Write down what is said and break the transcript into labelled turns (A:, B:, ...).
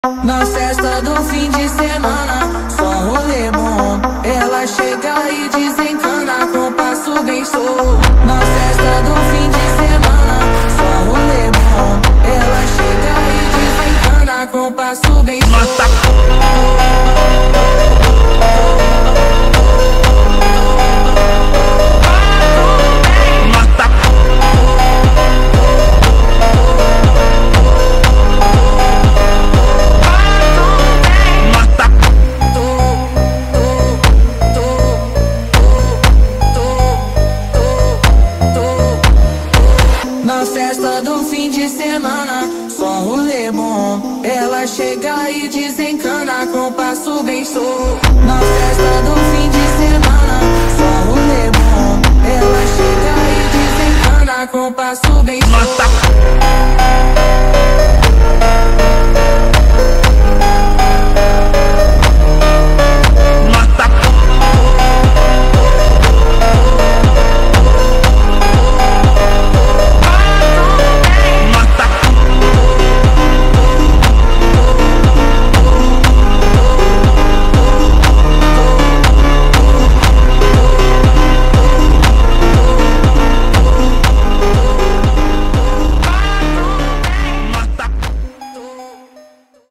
A: Na festa do fim de semana, só um rolê bom. Ela chega e desencana com passo bem show. Na festa do fim de semana, só um rolê bom. Ela chega e desencana com passo bem show. Na festa do fim de semana, só um rolê bom. Ela chega e desencana com passo bem show. Na festa do fim de semana, só um rolê bom. Ela chega e desencana com passo bem show.